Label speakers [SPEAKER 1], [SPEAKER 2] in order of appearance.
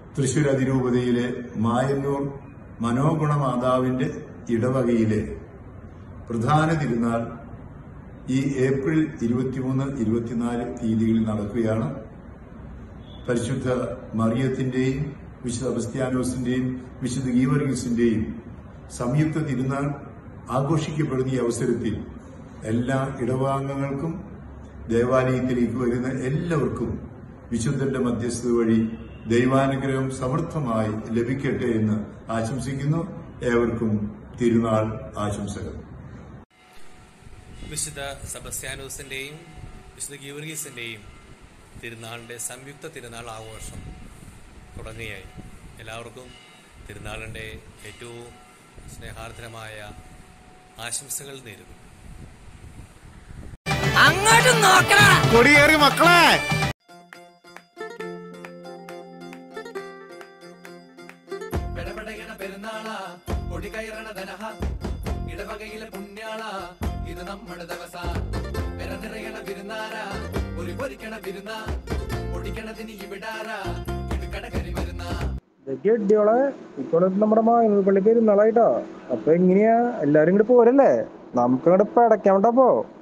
[SPEAKER 1] തൃശൂർ അതിരൂപതയിലെ മായന്നൂർ മനോഗുണമാതാവിന്റെ ഇടവകയിലെ പ്രധാന തിരുനാൾ ഈ ഏപ്രിൽ 23-24 തീയതികളിൽ നടക്കുകയാണ്. പരിശുദ്ധ മറിയത്തിന്റെയും വിശുദ്ധ അഗസ്ത്യാനോസിന്റെയും വിശുദ്ധ ഗീവർഗീസിന്റെയും സംയുക്ത തിരുനാൾ ആഘോഷിക്കപ്പെടുന്ന ഈ അവസരത്തിൽ എല്ലാ ഇടവാംഗങ്ങൾക്കും ദേവാലയത്തിലേക്ക് വരുന്ന എല്ലാവർക്കും വിശുദ്ധന്റെ മധ്യസ്ഥത വഴി ദൈവാനുഗ്രഹം സമൃദ്ധമായി ലഭിക്കട്ടെ എന്ന് ആശംസിക്കുന്നു. ഏവർക്കും തിരുനാൾ ആശംസകൾ.
[SPEAKER 2] വിശുദ്ധ സെബസ്ത്യാനോസിന്റെയും വിശുദ്ധ ഗീവർഗീസിന്റെയും തിരുനാളിന്റെ സംയുക്ത തിരുനാൾ ആഘോഷം തുടങ്ങുകയായി. എല്ലാവർക്കും തിരുനാളിന്റെ ഏറ്റവും സ്നേഹാർദ്രമായ ആശംസകൾ നേരുന്നു.
[SPEAKER 3] അങ്ങോട്ട് നോക്കണ കൊടിയേറി മക്കളെ. പെരുന്നാളാ കൊടി കയറണ ധനഹ ഇടവകയിലെ പുണ്യാള ഇത് നമ്മുടെ ദിവസ നിറയണ വിരുന്നാര ഒരു പൊരിക്കണ വിരുന്ന പൊടിക്കണതിന് ഇവിടാര ഇടുക്കട കരി വരുന്ന
[SPEAKER 4] ഇതൊക്കെ ഇപ്പൊ നമ്മുടെ പള്ളി പെരുന്നാളായിട്ടോ. അപ്പൊ എങ്ങനെയാ എല്ലാരും ഇങ്ങോട്ട് പോരല്ലേ? നമുക്ക് അങ്ങോട്ട് പടയ്ക്കാൻ വേണ്ടപ്പോ